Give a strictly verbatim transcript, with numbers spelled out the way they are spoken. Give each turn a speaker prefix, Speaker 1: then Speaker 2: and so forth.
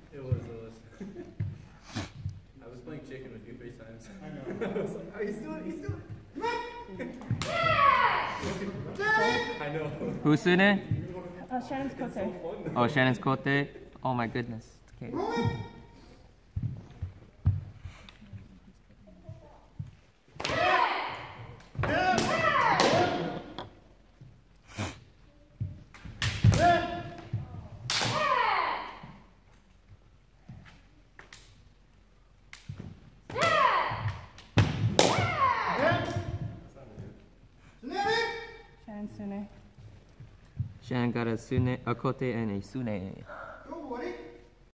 Speaker 1: It was, it was. I was playing chicken with you three times. I know. I was like, oh, he's doing it, he's doing it. I know.
Speaker 2: Who's in it?
Speaker 3: Oh, Shannon's Cote.
Speaker 1: So
Speaker 2: Oh, Shannon's Cote. Oh my goodness. Okay.
Speaker 3: Shannon Sune.
Speaker 2: Shannon got a Sune, a Cote and a Sune.